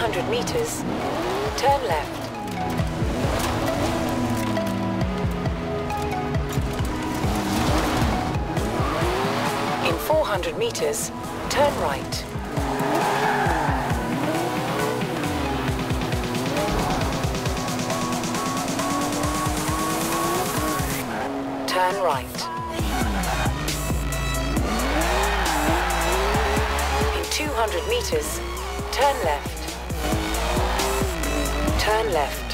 200 meters, turn left. In 400 meters, turn right. Turn right. In 200 meters, turn left. Turn left.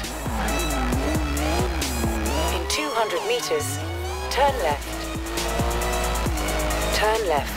In 200 meters, turn left. Turn left.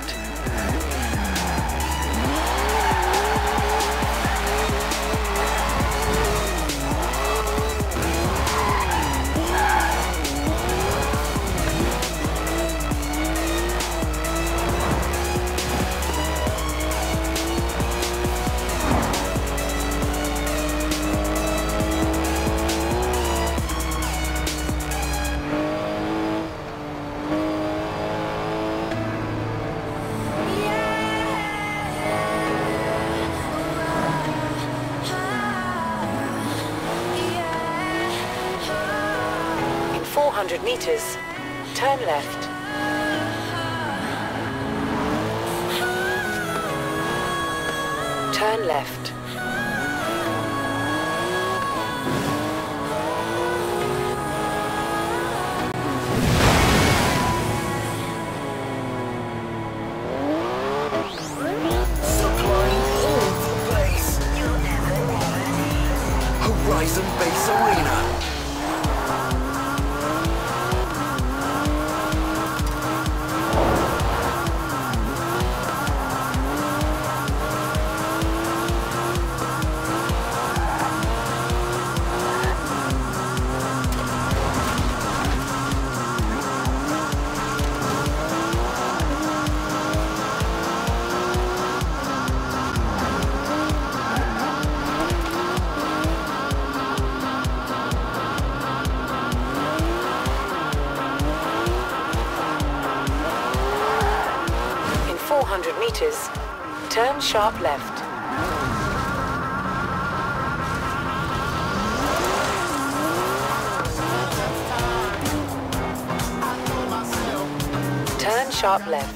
In 400 meters, turn left. Turn left. Horizon Base Arena. In 400 meters, turn sharp left. Turn sharp left.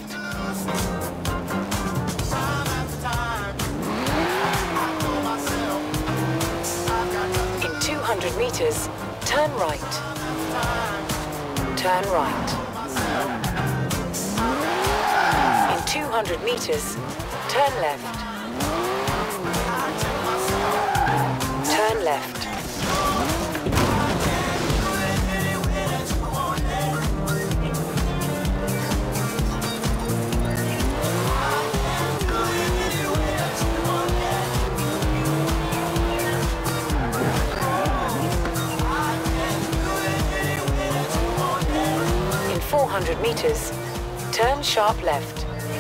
In 200 meters, turn right. Turn right. In 200 meters, turn left. Turn left. In 400 meters, turn sharp left.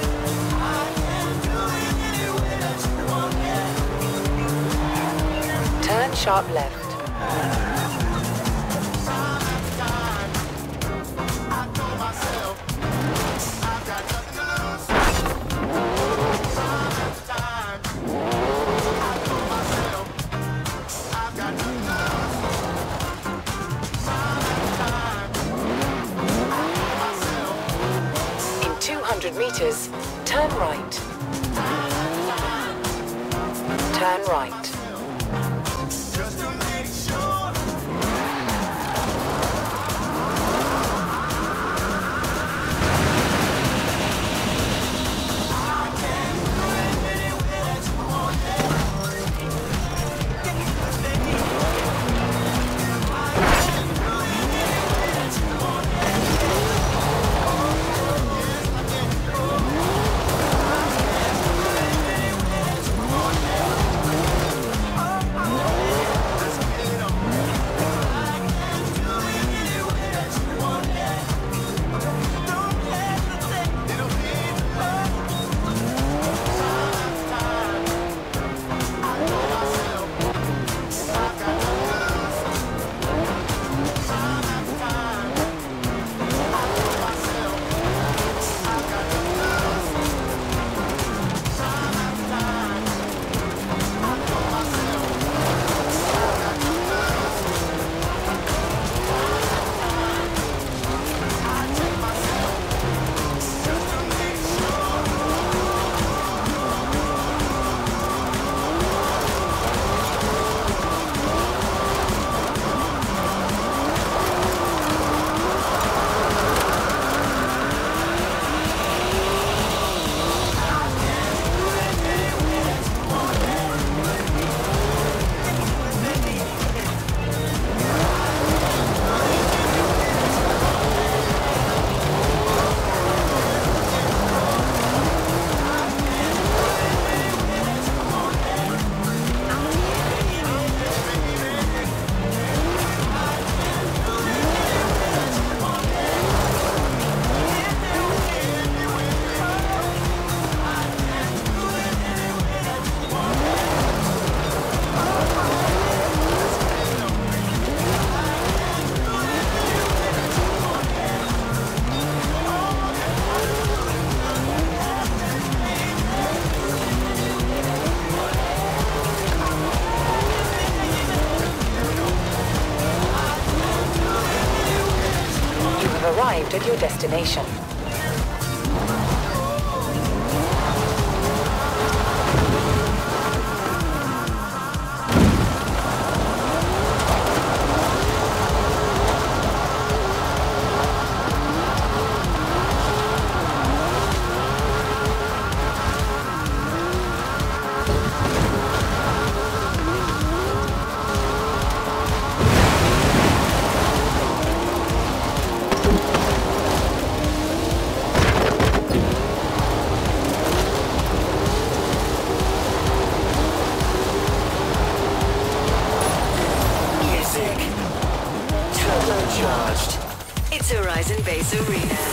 Turn sharp left. In 200 meters, turn right. Turn right. arrived at your destination. Turbocharged. It's Horizon Base Arena.